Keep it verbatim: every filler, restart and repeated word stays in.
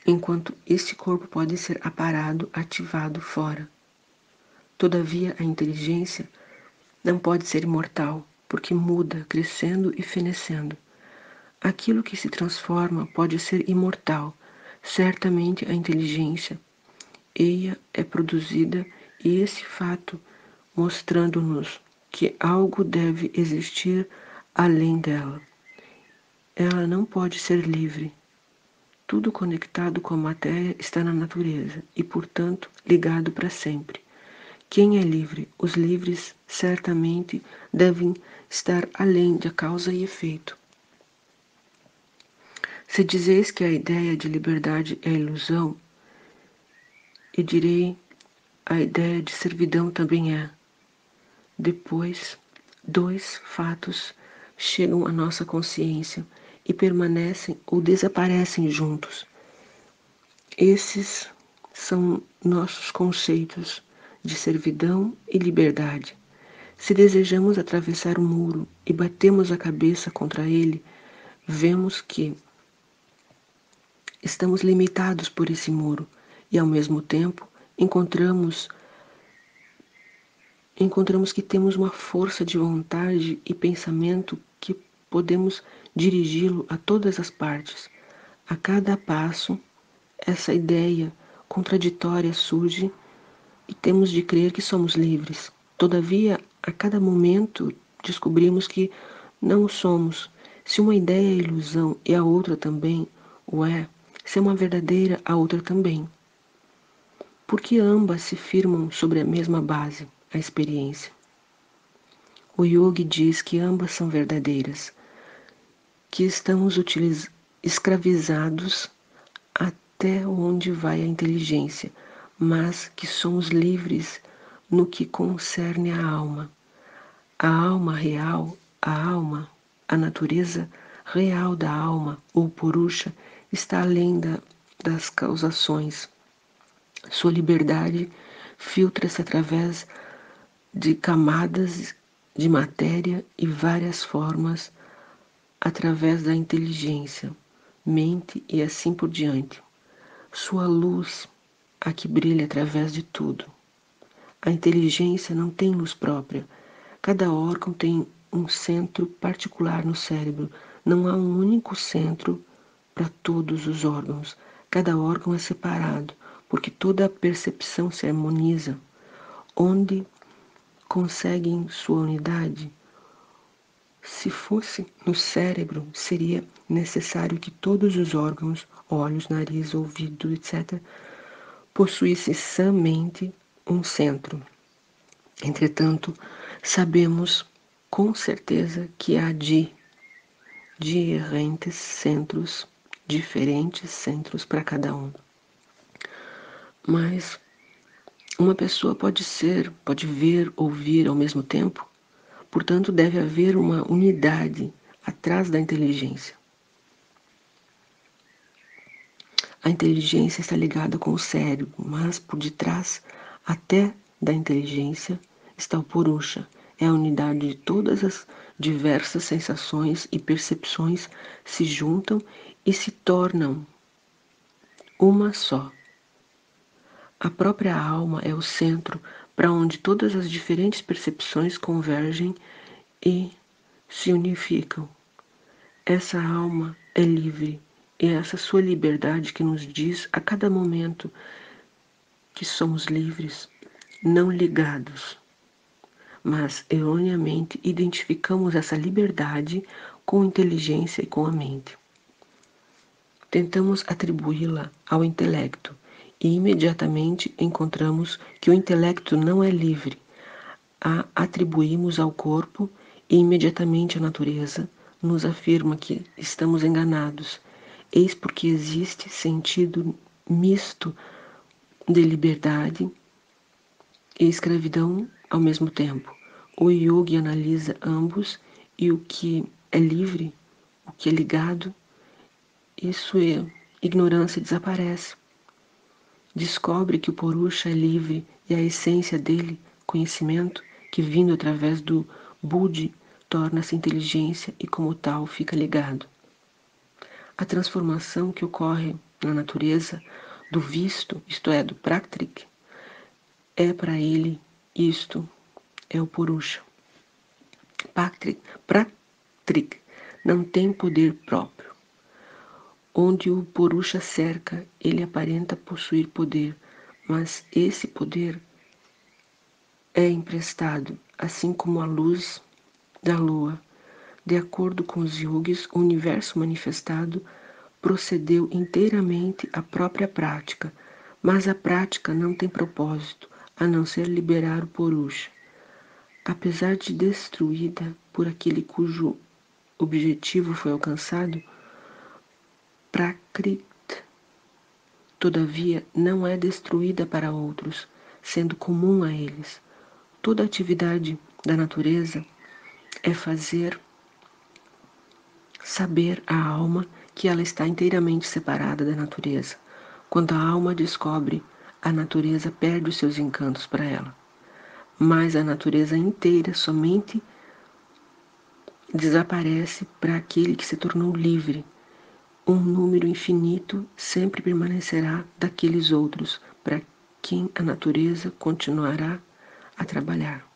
enquanto este corpo pode ser aparado, ativado fora. Todavia, a inteligência não pode ser imortal, porque muda, crescendo e fenecendo. Aquilo que se transforma pode ser imortal. Certamente a inteligência, eia é produzida, e esse fato mostrando-nos que algo deve existir além dela. Ela não pode ser livre. Tudo conectado com a matéria está na natureza e, portanto, ligado para sempre. Quem é livre? Os livres certamente devem estar além de causa e efeito. Se dizeis que a ideia de liberdade é ilusão, e direi, a ideia de servidão também é. Depois, dois fatos chegam à nossa consciência e permanecem ou desaparecem juntos. Esses são nossos conceitos de servidão e liberdade. Se desejamos atravessar o muro e batemos a cabeça contra ele, vemos que estamos limitados por esse muro e, ao mesmo tempo, encontramos encontramos que temos uma força de vontade e pensamento que podemos dirigi-lo a todas as partes. A cada passo, essa ideia contraditória surge e temos de crer que somos livres. Todavia, a cada momento, descobrimos que não o somos. Se uma ideia é ilusão e a outra também o é, se é uma verdadeira, a outra também. Porque ambas se firmam sobre a mesma base, a experiência. O yogi diz que ambas são verdadeiras, que estamos escravizados até onde vai a inteligência, mas que somos livres no que concerne à alma. A alma real, a alma, a natureza real da alma, ou purusha, está além da, das causações. Sua liberdade filtra-se através de camadas de matéria e várias formas, através da inteligência, mente e assim por diante. Sua luz, a que brilha através de tudo. A inteligência não tem luz própria. Cada órgão tem um centro particular no cérebro. Não há um único centro para todos os órgãos. Cada órgão é separado, porque toda a percepção se harmoniza. Onde conseguem sua unidade? Se fosse no cérebro, seria necessário que todos os órgãos, olhos, nariz, ouvido, etcétera, possuíssem somente um centro. Entretanto, sabemos com certeza que há de diferentes centros, diferentes centros para cada um. Mas uma pessoa pode ser, pode ver, ouvir ao mesmo tempo. Portanto, deve haver uma unidade atrás da inteligência. A inteligência está ligada com o cérebro, mas por detrás, até da inteligência, está o purusha. É a unidade de todas as diversas sensações e percepções se juntam e se tornam uma só. A própria alma é o centro para onde todas as diferentes percepções convergem e se unificam. Essa alma é livre, e é essa sua liberdade que nos diz a cada momento que somos livres, não ligados. Mas, erroneamente, identificamos essa liberdade com a inteligência e com a mente. Tentamos atribuí-la ao intelecto, e imediatamente encontramos que o intelecto não é livre. A atribuímos ao corpo e imediatamente a natureza nos afirma que estamos enganados. Eis porque existe sentido misto de liberdade e escravidão ao mesmo tempo. O yogi analisa ambos e o que é livre, o que é ligado, isso é ignorância desaparece. Descobre que o purusha é livre e a essência dele, conhecimento, que vindo através do buddhi, torna-se inteligência e como tal fica ligado. A transformação que ocorre na natureza do visto, isto é, do Praktik, é para ele isto, é o Purusha. Praktik, Praktik não tem poder próprio. Onde o Purusha cerca, ele aparenta possuir poder, mas esse poder é emprestado, assim como a luz da lua. De acordo com os yogis, o universo manifestado procedeu inteiramente à própria prática, mas a prática não tem propósito, a não ser liberar o Purusha. Apesar de destruída por aquele cujo objetivo foi alcançado, Prakriti, todavia, não é destruída para outros, sendo comum a eles. Toda atividade da natureza é fazer saber à alma que ela está inteiramente separada da natureza. Quando a alma descobre, a natureza perde os seus encantos para ela. Mas a natureza inteira somente desaparece para aquele que se tornou livre. Um número infinito sempre permanecerá daqueles outros, para quem a natureza continuará a trabalhar.